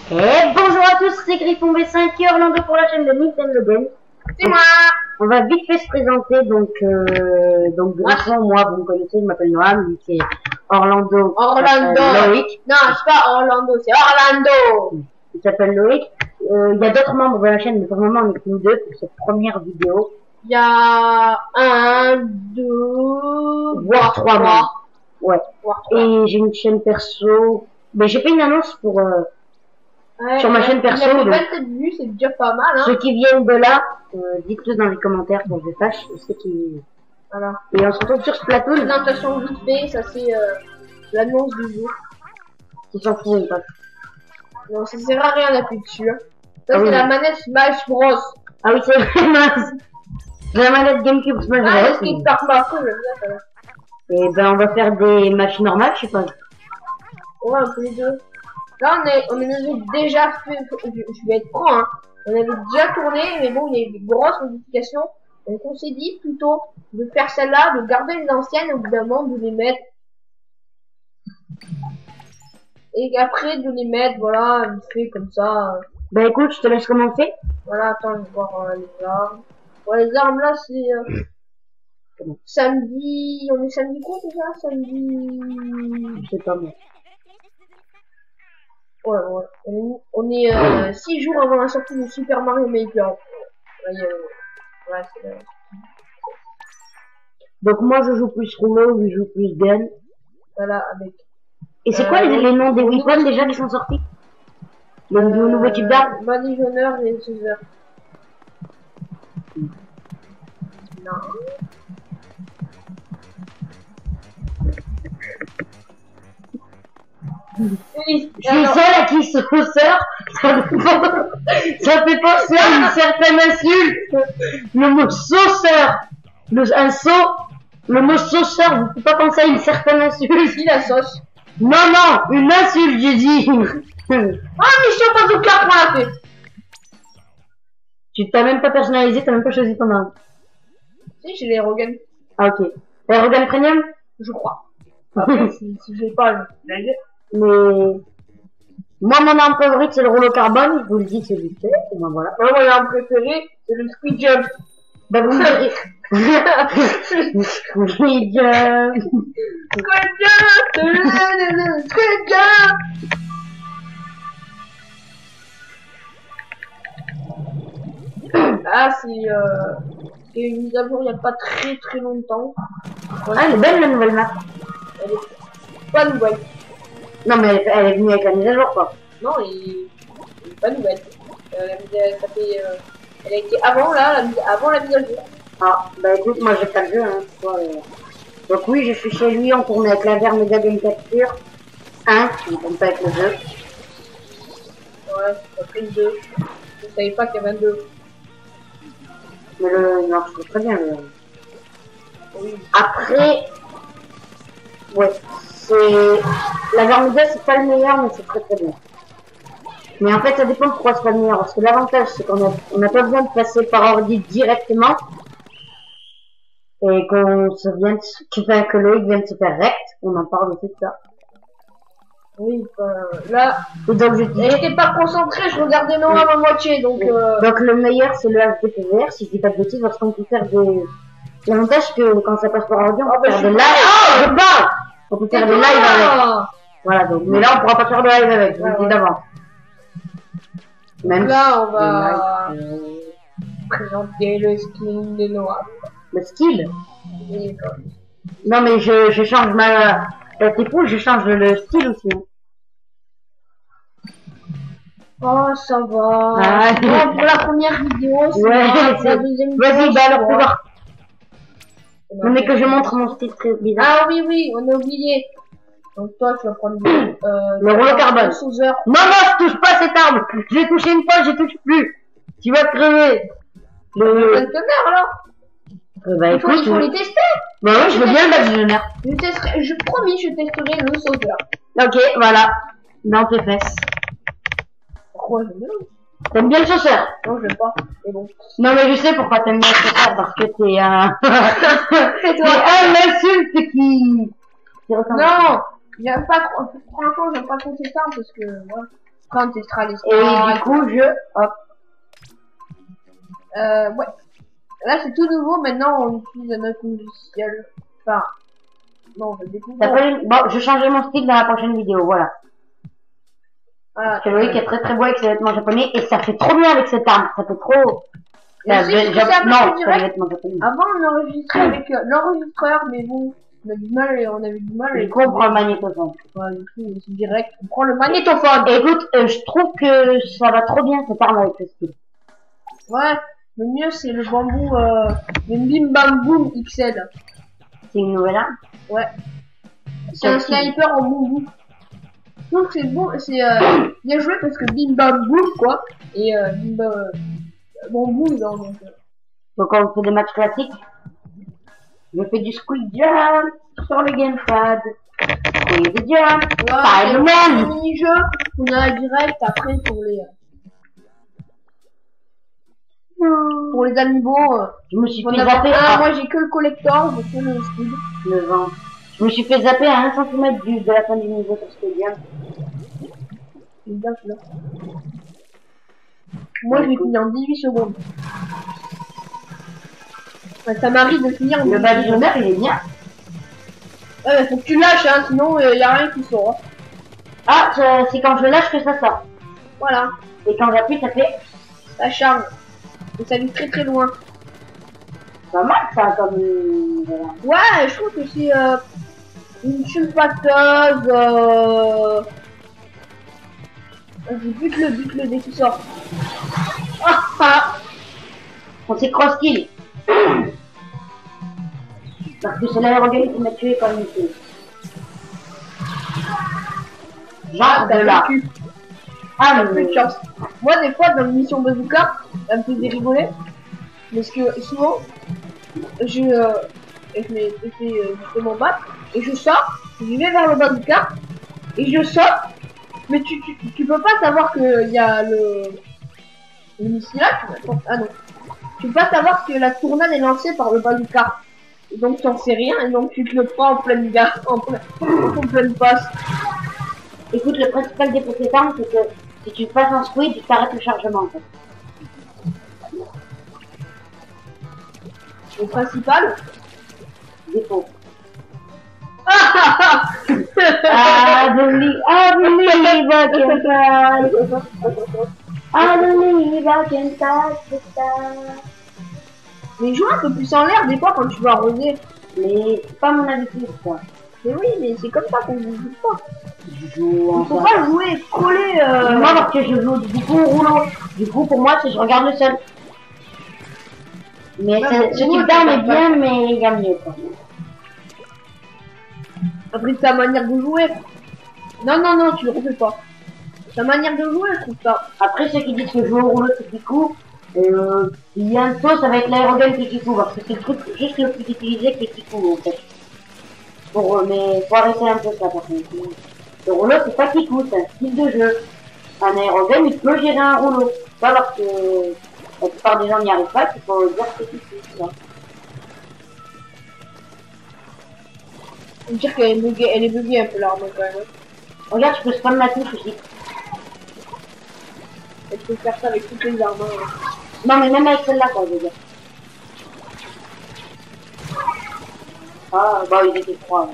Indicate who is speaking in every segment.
Speaker 1: Et bonjour à tous, c'est Griffon V5 et Orlando pour la chaîne de Nintendo Games.
Speaker 2: C'est moi.
Speaker 1: On va vite fait se présenter, donc Griffon, moi vous me connaissez, je m'appelle Noam, lui c'est Orlando. Loïc.
Speaker 2: Non, c'est pas Orlando, c'est Orlando.
Speaker 1: Il s'appelle Loïc. Il y a d'autres membres de la chaîne, mais pour le moment on est que nous deux pour cette première vidéo.
Speaker 2: Il y a 1, 2,
Speaker 1: voire 3 membres. Ouais.
Speaker 2: Voire 3.
Speaker 1: Et j'ai une chaîne perso. Ben j'ai fait une annonce pour
Speaker 2: Ouais,
Speaker 1: sur ma chaîne perso.
Speaker 2: Il y a
Speaker 1: Donc,
Speaker 2: 27 vues, c'est déjà pas mal, hein.
Speaker 1: ceux qui viennent de là, dites-le dans les commentaires pour que je sache. Ceux qui...
Speaker 2: Voilà.
Speaker 1: Et on se retrouve sur Splatoon.
Speaker 2: Présentation vite fait, ça c'est l'annonce du jour.
Speaker 1: Qui s'en fout, pas.
Speaker 2: Non, ça sert à rien d'appuyer dessus. Hein. Ça
Speaker 1: Ah
Speaker 2: c'est
Speaker 1: oui.
Speaker 2: la manette Smash Bros.
Speaker 1: Ah oui, c'est vrai, mince. J'ai la manette GameCube Smash
Speaker 2: Ah,
Speaker 1: Bros.
Speaker 2: ce qui part pas j'aime bien ça.
Speaker 1: Et ben on va faire des matchs normales, je sais pas.
Speaker 2: Ouais, un peu les deux. Là, on avait déjà fait, je vais être franc, hein. On avait déjà tourné, mais bon, il y a eu des grosses modifications. Donc, on s'est dit plutôt de faire celle-là, de garder les anciennes, au bout d'un moment, de les mettre. Et après, de les mettre, voilà, vite fait, comme ça.
Speaker 1: Ben écoute, je te laisse commencer.
Speaker 2: Voilà, attends, je vais voir les armes. Ouais, les armes, là, c'est, samedi, on est samedi quoi, déjà? Samedi...
Speaker 1: Je sais pas moi.
Speaker 2: Ouais, ouais. On est 6 jours avant la sortie de Super Mario Maker. Ouais, c'est vrai.
Speaker 1: Donc moi je joue plus Rouleau, lui joue plus Gun.
Speaker 2: Voilà, avec.
Speaker 1: Et c'est quoi les noms des weapons déjà qui sont sortis? Le nouveau type d'arme?
Speaker 2: Badigeonneur et Caesar. Non. Oui,
Speaker 1: Je suis seule à qui se sort. Ça fait penser à une certaine insulte. Le mot sauceur. Le mot sauceur, vous pouvez pas penser à une certaine insulte.
Speaker 2: si la sauce.
Speaker 1: Non, non, une insulte, j'ai dit.
Speaker 2: Ah, mission pas au clair pour la fête.
Speaker 1: Tu t'as même pas personnalisé, t'as même pas choisi ton arme.
Speaker 2: Si, j'ai les Rogan.
Speaker 1: Ah, ok. Aerogun Premium?
Speaker 2: Je crois. Après, si j'ai pas, je vais
Speaker 1: Mais moi, mon arme favorite, c'est le rouleau carbone. Je vous le dis, c'est vite fait. Et ben voilà.
Speaker 2: moi, mon arme préférée, c'est le Squid Jump.
Speaker 1: Bah, vous me direz. Squid Jump.
Speaker 2: Squid Jump. Squid Jump. Ah, c'est une mise à jour il n'y a pas très longtemps. Ouais,
Speaker 1: Ah, elle est belle, la nouvelle map.
Speaker 2: elle est pas nouvelle.
Speaker 1: Non, mais elle est venue avec la mise à jour, quoi.
Speaker 2: Non, elle est pas nouvelle. Ça fait, elle a été avant là, avant la mise à jour.
Speaker 1: Ah, bah écoute, moi j'ai pas le jeu, hein. Donc oui, je suis chez lui, on tourne avec la Mega Game Capture 1, je ne compte pas avec le jeu.
Speaker 2: Ouais, c'est pas pris le 2. Je savais pas qu'il y avait un 2.
Speaker 1: Mais le... Non, je trouve très bien le...
Speaker 2: Oui.
Speaker 1: Après... Ouais, c'est... La Vermega, c'est pas le meilleur, mais c'est très bien. Mais en fait, ça dépend pourquoi c'est pas le meilleur. Parce que l'avantage, c'est qu'on a pas besoin de passer par ordi directement. Et qu'on se vienne... que Loïc vienne se faire rect. On en parle aussi de ça.
Speaker 2: Oui, là,
Speaker 1: Et donc, je dis...
Speaker 2: j'étais pas concentré, je regardais Noam à moitié, donc
Speaker 1: Donc le meilleur c'est le HDPVR, si je dis pas de bêtises, parce qu'on peut faire des... L'avantage c'est que quand ça passe par audio, on peut faire des lives. Oh, je parle. On peut faire des lives avec. Voilà, donc, mais là on pourra pas faire de live avec, je vous le dis d'avant. Même
Speaker 2: là, on va
Speaker 1: si,
Speaker 2: présenter le skin de Noam.
Speaker 1: le style.
Speaker 2: Oui,
Speaker 1: Non mais je change ma... T'es cool, je change le style aussi.
Speaker 2: oh, ça va.
Speaker 1: Ah,
Speaker 2: bon, pour la première vidéo, c'est
Speaker 1: ouais,
Speaker 2: bon, pour la deuxième vidéo.
Speaker 1: Vas-y, bah alors
Speaker 2: c'est
Speaker 1: pour
Speaker 2: bon.
Speaker 1: voir. Non mais que je montre mon style très bizarre.
Speaker 2: Ah oui, on a oublié. Donc toi, tu vas prendre
Speaker 1: Le rouleau carbone.
Speaker 2: Sous-heure.
Speaker 1: Non, je touche pas cette arme. Je l'ai touché une fois, je touche plus. Tu vas crever.
Speaker 2: Le conteneur alors.
Speaker 1: Bah
Speaker 2: il faut
Speaker 1: écoute,
Speaker 2: les tester.
Speaker 1: bah oui, je veux bien le badigeonneur.
Speaker 2: Je testerai, je promis, je testerai le sauteur.
Speaker 1: Ok, voilà. Dans tes fesses.
Speaker 2: Pourquoi je veux?
Speaker 1: T'aimes bien le sauceur?
Speaker 2: Non, je veux pas. Mais bon.
Speaker 1: Non mais je sais pourquoi t'aimes bien le sauceur, parce que t'es un... t'es un insulte qui ressemble.
Speaker 2: Non, j'aime pas trop. Franchement, j'aime pas trop ces armes parce que voilà. Après, on testera les
Speaker 1: Et
Speaker 2: stars.
Speaker 1: du coup, hop.
Speaker 2: Ouais. Là, c'est tout nouveau. Maintenant, on utilise un autre logiciel. Enfin, non, on va découvrir.
Speaker 1: Bon, je changerai mon style dans la prochaine vidéo, voilà.
Speaker 2: Voilà.
Speaker 1: Parce que Loïc est très très beau avec ses vêtements japonais et ça fait trop bien avec cette arme. Ça fait trop.
Speaker 2: Mais si, c'est un peu
Speaker 1: Non,
Speaker 2: plus
Speaker 1: pas les
Speaker 2: direct.
Speaker 1: vêtements japonais.
Speaker 2: Avant, on enregistrait avec l'enregistreur, mais bon, on avait du mal.
Speaker 1: Du coup, on prend le magnétophone.
Speaker 2: Ouais, du coup, c'est direct. On prend le magnétophone.
Speaker 1: Écoute, je trouve que ça va trop bien cette arme avec ce style.
Speaker 2: Ouais, le mieux, c'est le bambou, le Bim Bam Boom XL.
Speaker 1: C'est une nouvelle arme.
Speaker 2: Ouais. C'est un sniper en bambou. Donc c'est bon, c'est bien joué parce que Bim Bam Boom quoi. Et Bim Bam Bambou non donc.
Speaker 1: Donc on fait des matchs classiques. Je fais du squeak jump sur le gamepad. Squeak jump.
Speaker 2: Le mini-jeu, on a direct après pour les amiibo.
Speaker 1: Je me suis fait zapper.
Speaker 2: Moi j'ai que le collector, j'ai que le speed.
Speaker 1: Le vent. Je me suis fait zapper à 1 cm de la fin du niveau sur ce game.
Speaker 2: Moi je l'ai fini en 18 secondes. Ça m'arrive de finir en 18
Speaker 1: secondes. Le balisonneur il est bien.
Speaker 2: Ouais, faut que tu lâches, hein, sinon y a rien qui sort.
Speaker 1: Ah, c'est quand je lâche que ça sort.
Speaker 2: Voilà.
Speaker 1: Et quand j'appuie, ça fait.
Speaker 2: Ça charge. Et ça vit très très loin.
Speaker 1: Pas mal ça comme. Voilà.
Speaker 2: Ouais, je trouve que c'est une sulfateuse. Bute-le dès qu'il sort.
Speaker 1: On s'est cross-kill. Parce que c'est l'aérogame qui m'a tué quand il était. Genre de là.
Speaker 2: Ah, mais plus de chance. Moi, des fois, dans l'émission Bazooka, ça me faisait rigoler. Parce que souvent, je me fais justement battre. Et je sors, je vais vers le bazooka. Et je saute. Mais tu peux pas savoir qu'il y a le missile là. Ah non. Tu peux pas savoir que la tournade est lancée par le bazooka. Et donc, tu en sais rien. Et donc, tu te le prends en pleine gare. En pleine passe.
Speaker 1: Écoute, le principal défaut de cette arme, c'est que si tu passes en squid, tu t'arrêtes le chargement en fait.
Speaker 2: Le principal
Speaker 1: défaut. I believe I can fly. I believe I can touch the sky.
Speaker 2: Mais joue un peu plus en l'air des fois quand tu vas arroser.
Speaker 1: Mais c'est pas mon habitude quoi.
Speaker 2: Mais oui, mais c'est comme ça qu'on joue pas.
Speaker 1: Je joue.
Speaker 2: Il faut pas jouer coller.
Speaker 1: Moi parce que je joue du coup au rouleau. Du coup pour moi c'est je regarde le seul. Mais ce type d'arme est bien, mais il y a mieux quoi.
Speaker 2: Après ta manière de jouer. Non, tu le refais pas. Ta manière de jouer, je trouve ça.
Speaker 1: Après ceux qui disent que jouer au rouleau c'est Kikou, bientôt ça va être l'aérogame qui Kikou parce que c'est le truc juste le plus utilisé qui est Kikou en fait. Mais faut arrêter un peu ça par contre. Le rouleau c'est pas Kikou, c'est un style de jeu. Un aérogame il peut gérer un rouleau. Pas parce que la plupart des gens n'y arrivent pas, qu'il faut dire que c'est Kikou.
Speaker 2: Faut dire qu'elle est buggée un peu l'arme quand même.
Speaker 1: Regarde, tu peux spam la touche aussi.
Speaker 2: Et tu peux faire ça avec toutes les armes.
Speaker 1: Non mais même avec celle-là quoi, je veux dire. Ah bah ils étaient trois.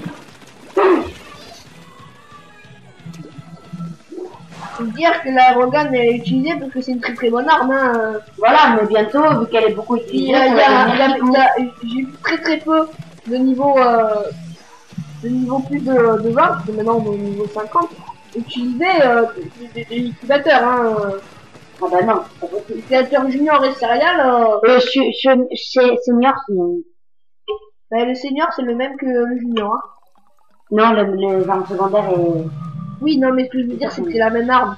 Speaker 2: Faut dire que la Rogan elle est utilisée parce que c'est une très très bonne arme. Hein.
Speaker 1: Voilà, mais bientôt, vu qu'elle est beaucoup utilisée,
Speaker 2: j'ai vu très très peu de niveau plus de 20, parce que maintenant on est au niveau 50, utiliser des cultivateurs. Hein.
Speaker 1: Ah bah non, c'est pas possible.
Speaker 2: Cultivateur junior et céréales.
Speaker 1: Senior, sinon.
Speaker 2: Bah, le senior c'est le même que le junior. Hein.
Speaker 1: Non, les armes secondaires est...
Speaker 2: Oui, non, mais ce que je veux dire, c'est que c'est la même arme.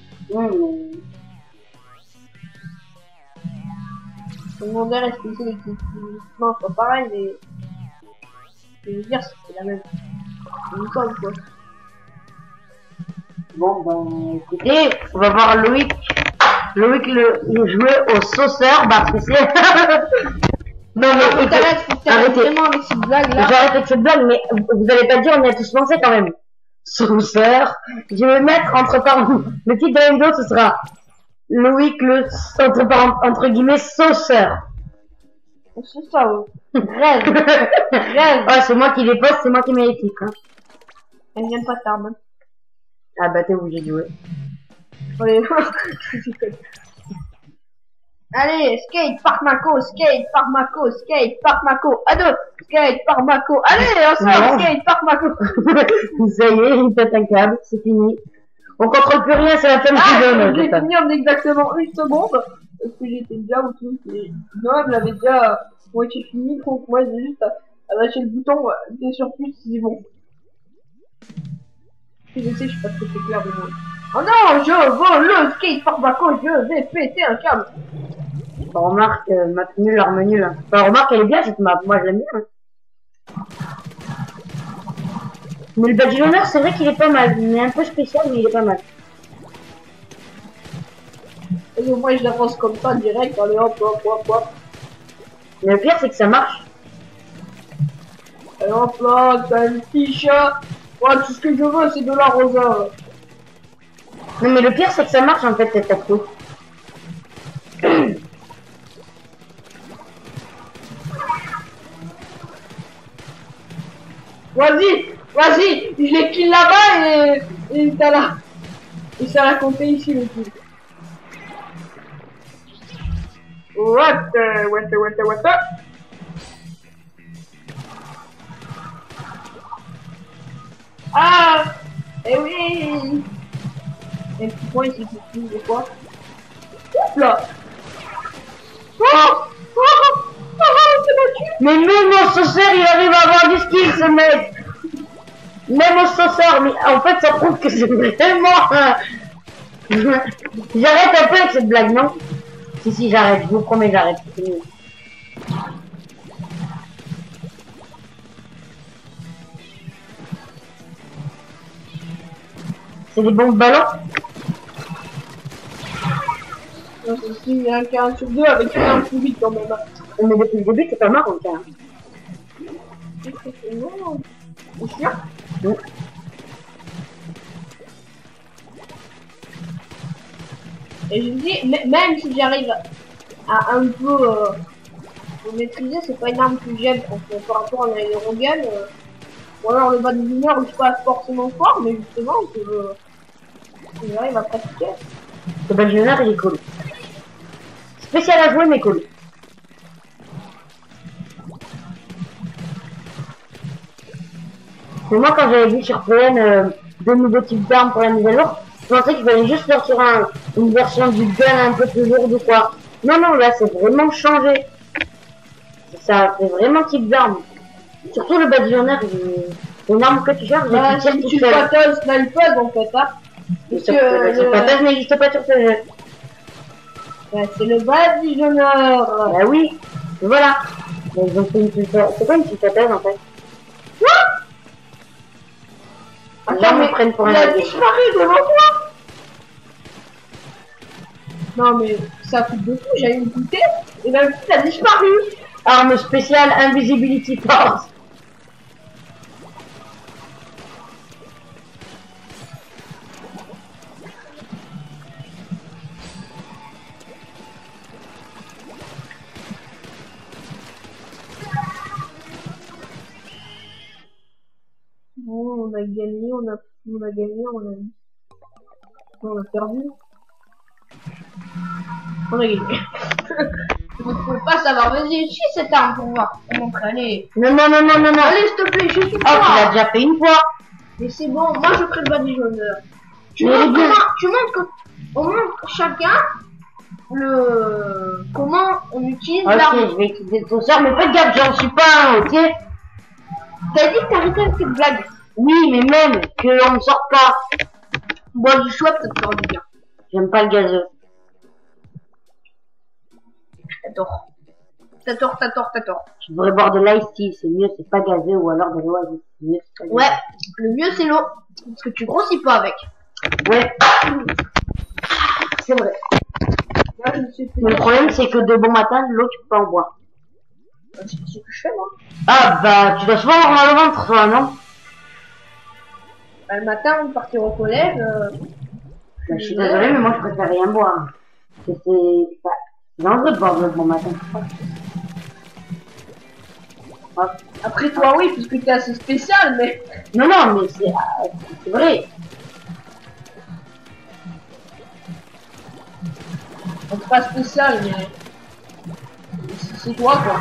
Speaker 2: Secondaire et spécial et non, c'est pas pareil, mais ce que je veux dire, c'est la même chose, quoi.
Speaker 1: Bon, ben, écoutez, on va voir Loïc. Loïc le jouer au sauceur, parce que c'est...
Speaker 2: Non, mais arrêtez vraiment avec cette blague là.
Speaker 1: J'arrête avec cette blague, mais vous allez pas dire, on y a tous pensé quand même. sauceur. Je vais mettre entre parenthèses, le titre de la vidéo, ce sera Loïc le entre guillemets sauceur.
Speaker 2: C'est ça, ouais. Rêve. Rêve.
Speaker 1: Ah, c'est moi qui les poste, c'est moi qui mets les titres. Hein.
Speaker 2: Elle vient pas tard, même.
Speaker 1: Ah bah t'es obligé de jouer.
Speaker 2: Allez, allez, skate, parc Mako, skate, parc Mako, skate, parc Mako, à deux, skate, parc Mako, allez, on sort, skate, parc Mako.
Speaker 1: Ça y est, il pète un câble, c'est fini. On contrôle plus rien, c'est la femme qui donne.
Speaker 2: J'ai fini en exactement une seconde, parce que j'étais déjà au truc, et Noël l'avait déjà moitié fini, donc moi j'ai juste à lâcher le bouton, des sur plus, c'est bon. Je sais, je suis pas très clair de moi. Oh non, je vole le skate par Mako, je vais péter un câble.
Speaker 1: Bon, remarque, map nul, arme nulle. Hein. Enfin, remarque, elle est bien cette map, moi je l'aime bien. Hein. Mais le badge d'honneur, c'est vrai qu'il est pas mal. Il est un peu spécial, mais il est pas mal.
Speaker 2: Et moi je l'avance comme ça direct, allez hop hop hop hop.
Speaker 1: Mais le pire, c'est que ça marche.
Speaker 2: Et hop là, t'as une fiche. Ouais, tout ce que je veux, c'est de l'arroseur.
Speaker 1: Non, mais le pire, c'est que ça marche en fait, cette tactique.
Speaker 2: Vas-y, vas-y, je les kill là-bas et t'as là. Et ça l'a compté ici le kill. What? Ah! Eh oui! Et le petit point ici, c'est plus de quoi? Hop là! Oh! Oh! Oh! C'est battu!
Speaker 1: Mais même au sauceur, il arrive à avoir du skill, ce mec! Même au sauceur, mais en fait, ça prouve que c'est vraiment... J'arrête un peu avec cette blague, non? Si, j'arrête, je vous promets, j'arrête. C'est des bons ballons.
Speaker 2: Non, c'est aussi, il y a un 40 sur 2 avec un plus vite quand même.
Speaker 1: Mais depuis le début, c'est pas marrant, ça.
Speaker 2: Non, c'est sûr.
Speaker 1: Oui.
Speaker 2: Et je me dis, même si j'arrive à un peu le maîtriser, c'est pas une arme que j'aime par rapport à l'aérogun. Ou alors le bas de l'humeur où je suis pas forcément fort, mais justement, j'arrive à pratiquer.
Speaker 1: Le badge d'honneur, il est cool. Spécial à jouer, mais cool. Mais moi, quand j'avais vu sur PN deux nouveaux types d'armes pour la mise à jour, je pensais qu'il fallait juste sortir une version du gun un peu plus lourde ou quoi. Non, non, là, c'est vraiment changé. Ça fait vraiment type d'arme. Surtout le badge d'honneur, c'est une arme que tu charges et
Speaker 2: Bah,
Speaker 1: tu tires tout
Speaker 2: tu
Speaker 1: seul.
Speaker 2: pattes sniper en fait, hein. Parce que
Speaker 1: Le patage n'existe pas sur ce jeu.
Speaker 2: ouais, c'est le badge d'honneur.
Speaker 1: Bah oui, voilà. Mais ils ont fait une petite... C'est quoi une petite patage en fait?
Speaker 2: Attends, mais
Speaker 1: prennent pour un
Speaker 2: il a
Speaker 1: allié.
Speaker 2: disparu devant toi. Non mais ça coûte de fou, j'allais me goûter et même il a disparu.
Speaker 1: Arme spéciale Invisibility Force.
Speaker 2: Bon, on a gagné, on a gagné, on a perdu. On a gagné. Vous ne pouvez pas savoir, vas-y, utilise cette arme pour voir. On montre, allez.
Speaker 1: Non, non, non, non, non, non.
Speaker 2: Allez, s'il te plaît, je suis
Speaker 1: Oh, tu l'as déjà fait une fois.
Speaker 2: Mais c'est bon, moi je ferai le badge d'honneur. Tu
Speaker 1: Mais
Speaker 2: montres
Speaker 1: bien.
Speaker 2: on montre chacun comment on utilise
Speaker 1: Ok,
Speaker 2: l'arme.
Speaker 1: je vais utiliser ton sort, mais faites gaffe, j'en suis pas un, ok?
Speaker 2: T'as dit que t'arrêtais avec cette blague.
Speaker 1: Oui, mais même qu'on ne sort pas.
Speaker 2: Bois du choix, ça te fera du bien.
Speaker 1: J'aime pas le gazeux.
Speaker 2: T'as tort.
Speaker 1: Je voudrais boire de l'ice tea, c'est mieux, c'est pas gazeux, ou alors de l'oasis, c'est mieux, c'est pas gazeux.
Speaker 2: Ouais, le mieux c'est l'eau. Parce que tu grossis pas avec.
Speaker 1: Ouais. C'est vrai.
Speaker 2: Là, je me suis fait...
Speaker 1: Mais le problème, c'est que de bon matin, de l'eau, tu peux pas en boire.
Speaker 2: C'est ce que je fais moi.
Speaker 1: Ah, bah, tu dois souvent avoir mal au ventre, toi, non?
Speaker 2: Bah, le matin, on partait au collège.
Speaker 1: Bah, je suis désolée, mais moi je préfère rien boire. Parce que c'est dangereux de boire de bon matin. Hop.
Speaker 2: Après toi, oui, parce que t'es assez spécial, mais...
Speaker 1: Non, non, mais c'est vrai.
Speaker 2: C'est pas spécial, mais... C'est toi, quoi.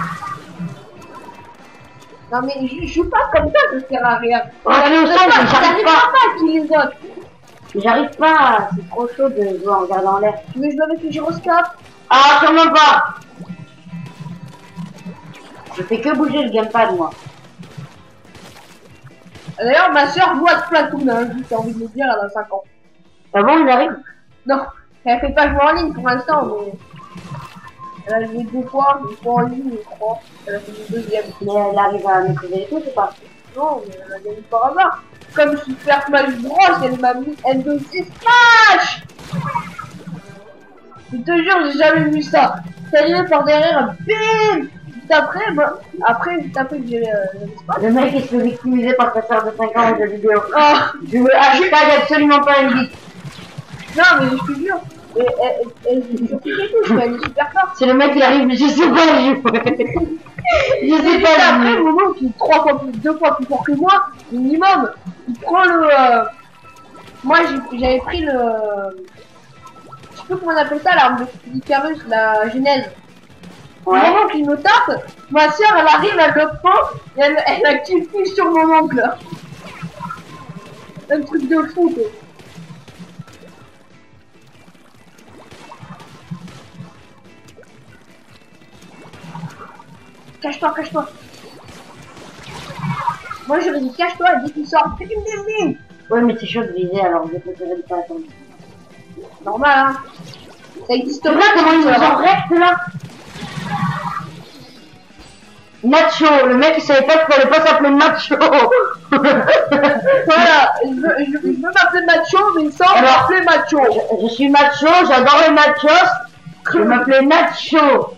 Speaker 2: Non, mais je joue pas comme ça, ça sert à rien.
Speaker 1: Oh, j'arrive pas
Speaker 2: à qui les autres.
Speaker 1: J'arrive pas, c'est trop chaud de jouer en regardant l'air.
Speaker 2: Tu veux jouer avec le gyroscope?
Speaker 1: Ah, sûrement pas. Je fais que bouger le gamepad, moi.
Speaker 2: D'ailleurs, ma soeur joue à Splatoon, hein, j'ai envie de le dire, elle a 5 ans.
Speaker 1: Ah bon, il arrive?
Speaker 2: Non, elle fait pas jouer en ligne pour l'instant, mais... Elle a joué 2 fois en ligne, je crois. Elle a fait une deuxième.
Speaker 1: Mais elle arrive à maîtriser les trucs ou pas?
Speaker 2: Non, mais elle a gagné par hasard. Comme Super Smash Bros, elle m'a mis N2C Smash. Je te jure, j'ai jamais vu ça. C'est arrivé par derrière, bim. Juste après, bah, juste après que j'ai
Speaker 1: Le mec il se fait victimiser par sa soeur de 5 ans en jeu vidéo.
Speaker 2: Oh,
Speaker 1: Je veux hashtag absolument pas une bite.
Speaker 2: non, mais je te jure. Elle est super forte.
Speaker 1: Si le mec il arrive, je sais pas, je sais pas.
Speaker 2: Après, mon oncle qui est 2 fois plus fort que moi, minimum, il prend le... Moi, j'avais pris le... Je sais plus comment on appelle ça, l'arme de Icarus, la genèse.
Speaker 1: Ouais.
Speaker 2: Mon oncle, il me tape, ma soeur, elle arrive, elle le prend, et elle a kiffé sur mon oncle. Un truc de fou, quoi. Cache-toi, cache-toi. Moi j'aurais dit cache-toi et dès qu'il sort, bim bim bim.
Speaker 1: Ouais, mais c'est chaud de viser alors je préfère pas attendre.
Speaker 2: Normal, hein. Ça existe
Speaker 1: Tu
Speaker 2: pas.
Speaker 1: vois comment ils nous en restent là? Nacho, le mec il savait pas qu'il fallait pas s'appeler Nacho.
Speaker 2: Voilà, je veux m'appeler Macho, mais sans m'appeler Macho.
Speaker 1: Je suis macho, j'adore les nachos. Je vais m'appeler Nacho.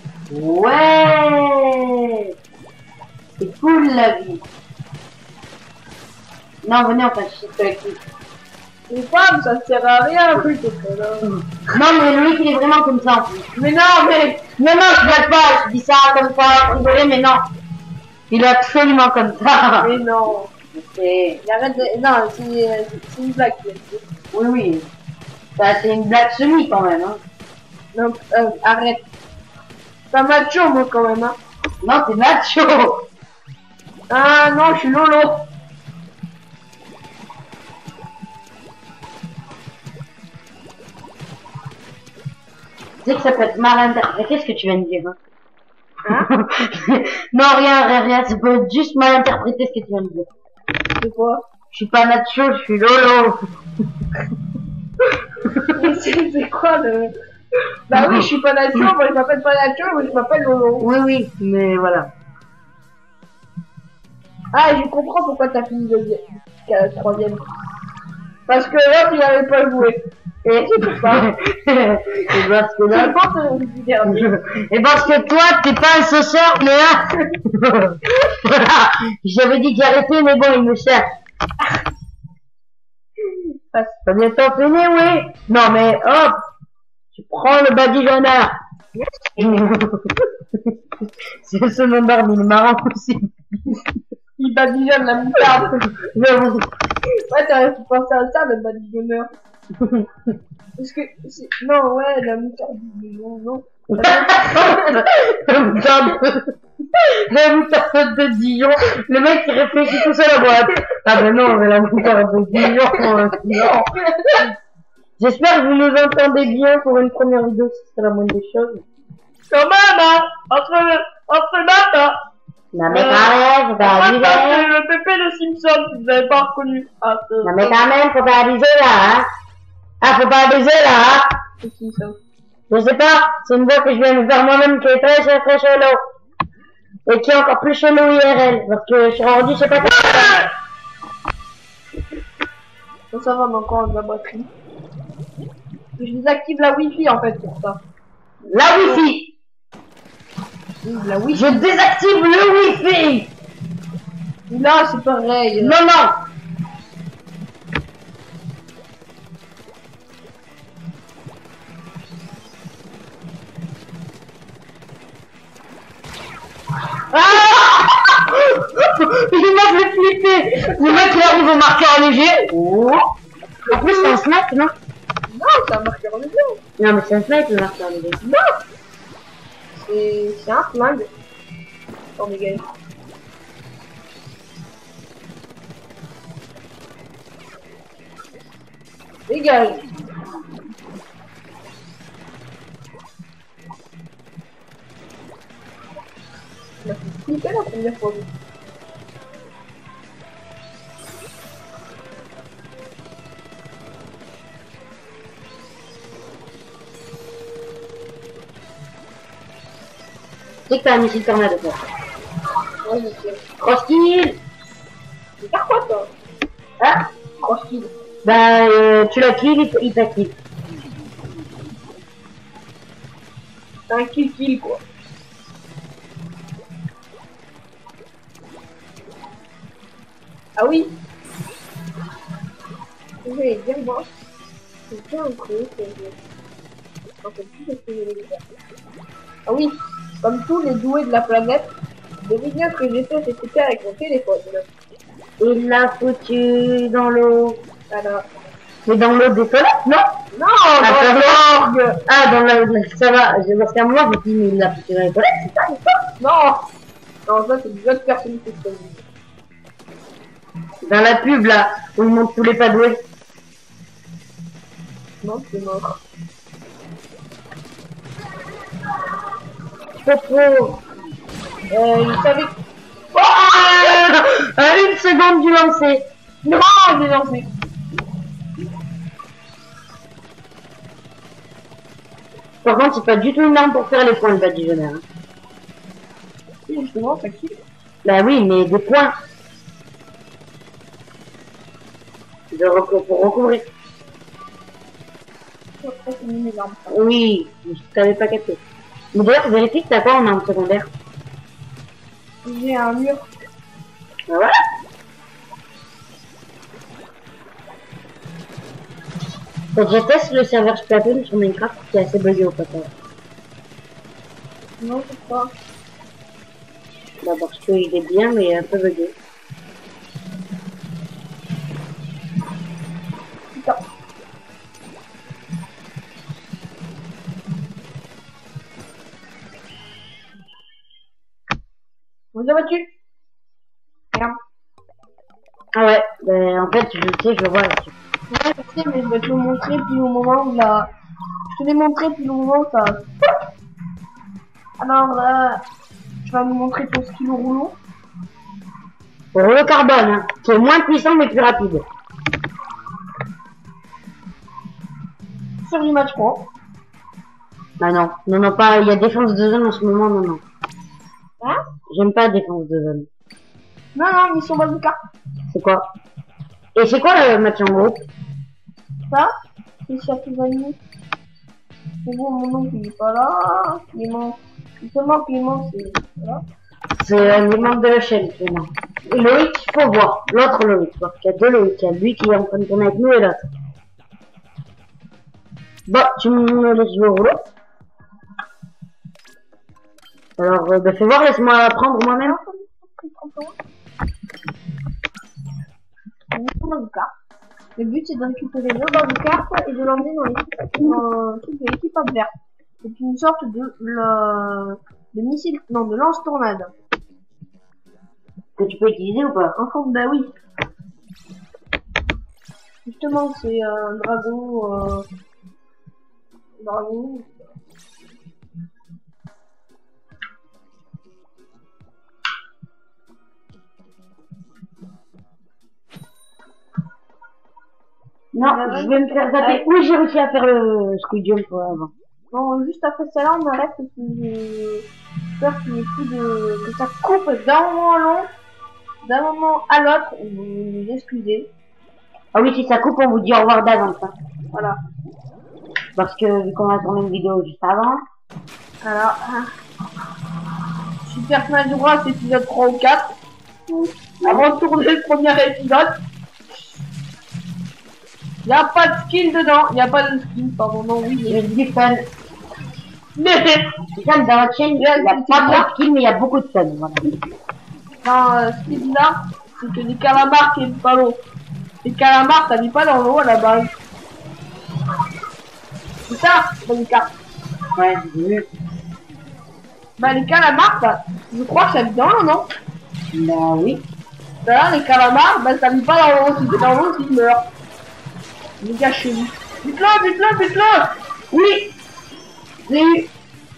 Speaker 1: Ouais, c'est cool la vie. Non, venez, on passe chez collectif.
Speaker 2: Les femmes, ça sert à rien, oui,
Speaker 1: Non, mais Loïc, il est vraiment comme ça en plus.
Speaker 2: Mais non, mais...
Speaker 1: Non, non, je blague pas, je dis ça comme ça, pour rigoler, mais non. Il est absolument comme ça.
Speaker 2: Mais non.
Speaker 1: C'est...
Speaker 2: Il arrête de... Non, c'est une blague.
Speaker 1: Oui, oui. Bah, c'est une blague semi quand même, hein.
Speaker 2: Non, arrête. Pas macho, moi, quand même, hein.
Speaker 1: Non, c'est Nacho.
Speaker 2: Ah, non, je suis Lolo.
Speaker 1: Tu sais que ça peut être mal interprété ce que tu viens de dire, hein.
Speaker 2: Hein?
Speaker 1: Non, rien, ça peut être juste mal interprété ce que tu viens de dire.
Speaker 2: C'est quoi?
Speaker 1: Je suis pas Nacho, je suis Lolo.
Speaker 2: C'est quoi le... Bah oui, je suis pas Nacho, moi je m'appelle pas Nacho, moi je m'appelle Lolo.
Speaker 1: Oui, oui, mais voilà.
Speaker 2: Ah, je comprends pourquoi t'as fini troisième. Parce que là, tu n'avais pas joué. Et c'est pour ça.
Speaker 1: Et parce que là...
Speaker 2: Et
Speaker 1: Et parce que toi, t'es pas un sauceur, mais là... Voilà. J'avais dit que j'arrêtais, mais bon, il me sert. T'as bientôt fini, oui? Non, mais hop! Tu prends le badigeonneur. C'est ce nom d'arme, il est marrant aussi.
Speaker 2: il badigeonne la moutarde.
Speaker 1: J'avoue.
Speaker 2: Ouais, t'aurais pu penser à ça, le badigeonneur. Parce que, non, ouais, la moutarde, non.
Speaker 1: La moutarde de Dijon. Le mec il réfléchit tout seul à boîte. Ah ben non, mais la moutarde de Dijon, non. J'espère que vous nous entendez bien pour une première vidéo, si c'est la moindre des choses.
Speaker 2: Quand même, hein, entre dates, hein.
Speaker 1: Non mais quand même, faut pas abuser.
Speaker 2: C'est le pépé de Simpson, si vous avez pas reconnu. Ah,
Speaker 1: Non mais quand même, faut pas abuser là, hein. Ah, faut pas abuser là, hein.
Speaker 2: c'est qui ça?
Speaker 1: Je sais pas, c'est une voix que je viens de faire moi-même qui est très chelou. Et qui est encore plus chelou IRL, parce que sur ordi, je sais pas quoi.
Speaker 2: Bon, ça va, mais encore de la batterie. Je désactive la Wi-Fi en fait pour ça.
Speaker 1: La Wi-Fi.
Speaker 2: La Wi-Fi.
Speaker 1: Je désactive le Wi-Fi.
Speaker 2: Là, c'est pareil.
Speaker 1: Non, non. Il m'a fait flipper. Le mec il arrive au marqueur léger. Oh. En plus c'est un snipe, non?
Speaker 2: Non, c'est un marqueur léger.
Speaker 1: Non mais c'est un snipe le marqueur léger.
Speaker 2: Non. C'est un flingue. Oh dégage. Dégage. Il m'a fait flipper la première fois.
Speaker 1: Tu sais que t'as un missile tornado toi.
Speaker 2: Ouais, je sais.
Speaker 1: Cross kill.
Speaker 2: C'est faire quoi toi?
Speaker 1: Ah
Speaker 2: Cross kill.
Speaker 1: bah tu l'as kill, il t'a kill.
Speaker 2: C'est un kill quoi. Ah oui. Je vais dire moi. C'est bien un truc que je... En fait, plus ce que je voulais dire. Ah oui. Comme tous les doués de la planète, devinez ce que j'ai fait, c'est super avec mon téléphone.
Speaker 1: Il l'a foutu dans l'eau.
Speaker 2: Alors.
Speaker 1: Mais dans l'eau des toilettes, non?
Speaker 2: Non,
Speaker 1: Ah, dans l'orgue. Ah, dans la... Ça va, parce qu'à moi, je me dis, mais il l'a foutu dans les toilettes, c'est ça, c'est ça?
Speaker 2: non. Non, ça c'est des autres personnes qui se disent.
Speaker 1: Dans la pub, là, où ils montrent tous les padoués.
Speaker 2: Non, c'est mort.
Speaker 1: Popo.
Speaker 2: Il savait...
Speaker 1: Oh à 1 seconde du lancer.
Speaker 2: Non, j'ai lancé.
Speaker 1: Par contre, c'est pas du tout une arme pour faire les points, le badigeonneur. Hein.
Speaker 2: Si, justement, ça kill.
Speaker 1: Bah oui, mais des points. Pour recouvrir.
Speaker 2: Après, c'est mis mes armes.
Speaker 1: Oui, mais je t'avais pas capté. Mais d'ailleurs, vérifie que t'as quoi en arme secondaire.
Speaker 2: J'ai un mur.
Speaker 1: Bah voilà. Faut que je teste le serveur Splatoon sur Minecraft qui est assez bugué au passage.
Speaker 2: Non, c'est pas.
Speaker 1: Bah parce qu'il est bien mais un peu bugué.
Speaker 2: Putain. On l'a battu. Regarde.
Speaker 1: Ah ouais, bah en fait je sais, je le vois là-dessus.
Speaker 2: Ouais, je sais, mais je vais te le montrer puis au moment où la... Je te l'ai montré puis au moment où ça... Alors, tu vas nous montrer ton skill au rouleau.
Speaker 1: Pour le carbone, hein, qui est moins puissant mais plus rapide.
Speaker 2: Sur du match 3.
Speaker 1: Bah non, non, non, pas, il y a défense de zone en ce moment, non, non.
Speaker 2: Hein?
Speaker 1: J'aime pas défense de zone.
Speaker 2: Non, non, mission bazooka.
Speaker 1: C'est quoi? Et c'est quoi le match en groupe?
Speaker 2: Ça, c'est sur tes amis. C'est bon, mon oncle il est pas là. Clément. Justement, Clément, c'est... Voilà.
Speaker 1: C'est un des membres de la chaîne, Clément. Et Loïc, il faut voir. L'autre Loïc, parce qu'il y a deux Loïc. Il y a lui qui est en train de tourner avec nous et l'autre. Bon, tu me laisses jouer au rouleau. Alors, bah, fais voir, laisse-moi prendre moi-même.
Speaker 2: Le but c'est de récupérer le bazooka et de l'emmener dans l'équipe de l'équipe adverse. C'est une sorte de missile, non, de lance-tornade.
Speaker 1: Que tu peux utiliser ou pas?
Speaker 2: En fait, bah oui. Justement, c'est un dragon. Dragon.
Speaker 1: Non, je vais me faire taper. Oui, j'ai réussi à faire le squid jump avant.
Speaker 2: Bon, juste après ça là, on arrête parce que j'ai peur qu'il n'y ait plus de... que ça coupe d'un moment à l'autre, d'un moment à l'autre. Vous nous excusez.
Speaker 1: Ah oui, si ça coupe, on vous dit au revoir d'avance. Hein.
Speaker 2: Voilà.
Speaker 1: Parce que vu qu'on a tourné une vidéo juste avant.
Speaker 2: Alors, Super Smash Bros, épisode 3 ou 4. Avant de tourner le premier épisode. Il n'y a pas de skill dedans. Il n'y a pas de skill, pardon, non, oui.
Speaker 1: Il y a du fun.
Speaker 2: Mais
Speaker 1: C'est ça, dans votre chaîne, il n'y a pas de skill, mais il y a beaucoup de fun. Voilà.
Speaker 2: ce qui est bizarre, c'est que les calamars qui aiment pas l'eau. Les calamars, ça vit pas dans l'eau à la base. C'est ça, dans les cartes.
Speaker 1: Ouais, j'ai vu.
Speaker 2: Bah les calamars, bah, je crois que ça vit dans l'eau, non?
Speaker 1: Bah oui.
Speaker 2: Là, les calamars, bah ça vit pas dans l'eau. Si c'est dans l'eau, ils meurent. Les gars chelous. Bute-le, bute-le, bute-le. Oui. J'ai eu.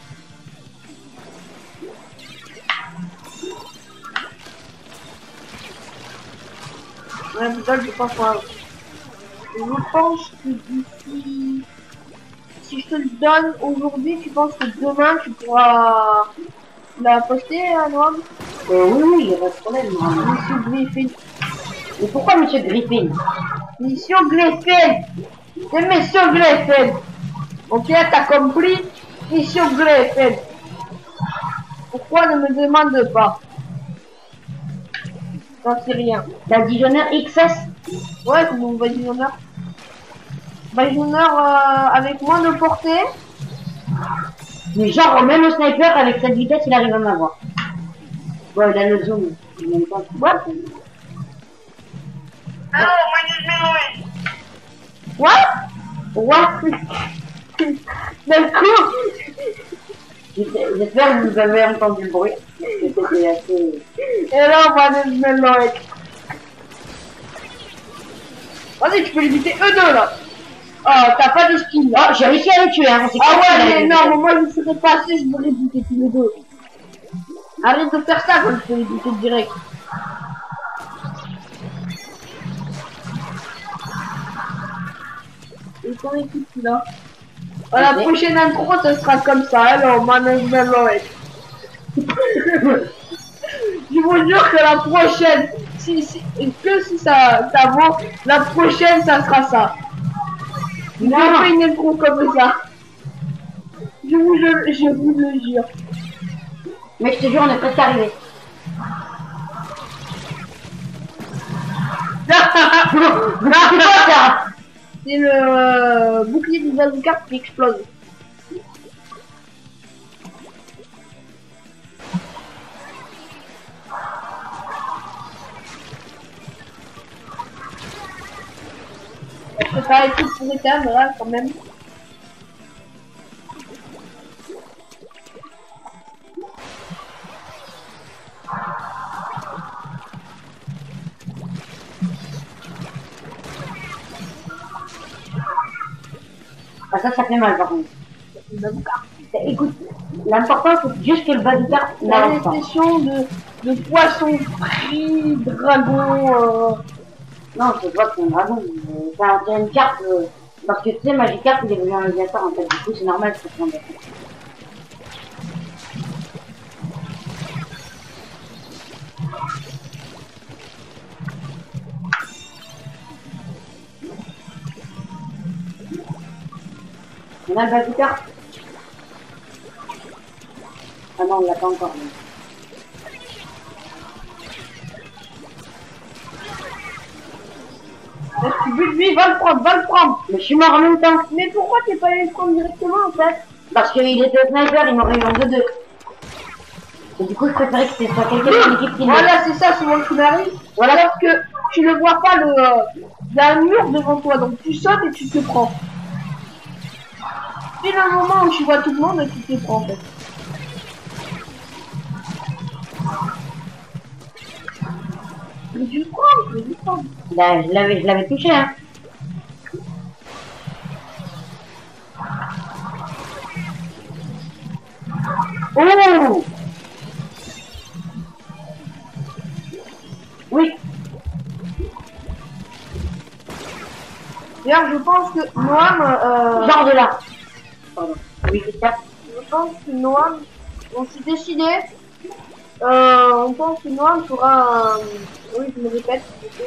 Speaker 2: Ouais, peut-être je pense pas. Je pense que d'ici... Si je te le donne aujourd'hui, tu penses que demain tu pourras la poster, Noam?
Speaker 1: Oui, oui, il n'y a pas de problème.
Speaker 2: Monsieur Griffin.
Speaker 1: Mais pourquoi Monsieur Griffin?
Speaker 2: Mission Griffin. C'est Mission Griffin. Ok, t'as compris? Mission Griffin. Pourquoi ne me demande pas? J'en sais rien.
Speaker 1: La Dijonnaire XS?
Speaker 2: Ouais, c'est mon Bajonneur. Bajonneur avec moins de portée.
Speaker 1: Mais genre, même le sniper, avec cette vitesse, il arrive à m'avoir. Bon, il a le zoom. Il n'aime pas.
Speaker 2: What? What?
Speaker 1: What?
Speaker 2: D'un coup?
Speaker 1: J'espère que vous avez entendu le bruit. C'était assez...
Speaker 2: Et là, on va aller se like. Vas-y, tu peux limiter eux deux là. Oh, t'as pas de skin là.
Speaker 1: Oh, j'ai réussi à les tuer, hein.
Speaker 2: Ah ouais, mais non, mais moi je serais passé, je m'aurais buté tous les deux. Arrête de faire ça quand je peux les buter direct. Et ton équipe là. La prochaine intro, ce sera comme ça. Alors, management Loïc. Je vous jure que la prochaine, si ça vaut, la prochaine, ça sera ça. Je fais une intro comme ça. Je vous le jure.
Speaker 1: Mais je te jure, on est presque arrivé.
Speaker 2: C'est le bouclier du bazooka qui explose. Je peux pas tout pour éteindre là quand même.
Speaker 1: Ah, ça fait mal par contre. Écoute, l'important c'est juste que le bazooka n'avance pas.
Speaker 2: La session de poisson frit, dragon.
Speaker 1: Non, je vois que c'est un dragon. C'est une carte. Parce que tu sais, Magikarp il est venu en aviateur en fait. Du coup, c'est normal que ça soit un dragon. On a le bazooka. Ah non, on l'a pas encore.
Speaker 2: Tu butes lui, va le prendre.
Speaker 1: Mais je suis mort en même temps.
Speaker 2: Mais pourquoi t'es pas allé le prendre directement en fait?
Speaker 1: Parce qu'il était sniper, il m'aurait eu en 2-2. Et du coup, je préférais que ce soit quelqu'un de l'équipe qui
Speaker 2: Voilà, c'est ça, souvent qui m'arrive. Voilà, parce que tu ne vois pas il y a un mur devant toi, donc tu sautes et tu te prends. C'est le moment où tu vois tout le monde et tu te prends en fait. Mais tu le prends, mais tu le prends.
Speaker 1: Bah, je l'avais touché, hein. Oh! Oui.
Speaker 2: D'ailleurs, je pense que Noam...
Speaker 1: Genre de là. Pardon. Oui, c'est ça.
Speaker 2: Je pense que Noam... On s'est décidé. On pense que Noam fera un... Oui, je me répète.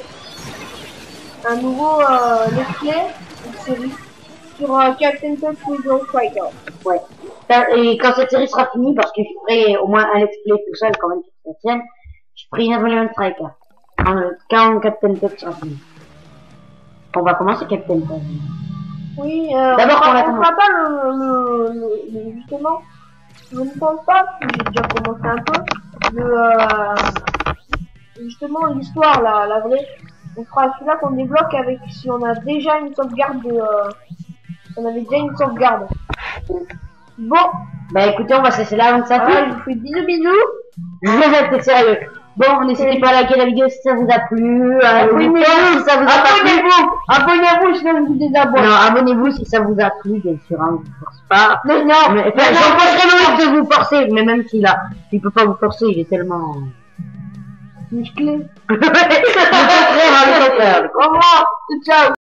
Speaker 2: Un nouveau let's play, une série, sur Captain Toad Wizard Striker.
Speaker 1: Ouais. Et quand cette série sera finie, parce que je ferai au moins un let's play tout seul quand même sur cette chaîne, je ferai une Evolution Striker. Quand Captain Toad sera fini. On va commencer Captain Toad.
Speaker 2: Oui,
Speaker 1: d'abord
Speaker 2: on fera pas le justement, je ne pense pas, parce que j'ai déjà commencé un peu, justement l'histoire, la vraie. On fera celui-là qu'on débloque avec si on a déjà une sauvegarde de... on avait déjà une sauvegarde. Bon.
Speaker 1: Bah écoutez, on va se laisser là, donc ça
Speaker 2: Voilà, je vous fais bisous.
Speaker 1: T'es sérieux. Bon, n'hésitez pas à liker la vidéo si ça vous a plu. Abonnez-vous si ça vous a pas plu.
Speaker 2: Abonnez-vous, sinon je vous désabonne.
Speaker 1: Non, abonnez-vous si ça vous a plu, bien sûr, hein, je vous force pas.
Speaker 2: Non, non.
Speaker 1: J'empêcherai Loïc de vous forcer, mais même s'il peut pas vous forcer, il est tellement...
Speaker 2: musclé.
Speaker 1: Le contraire, le contraire.
Speaker 2: Au revoir. Ciao.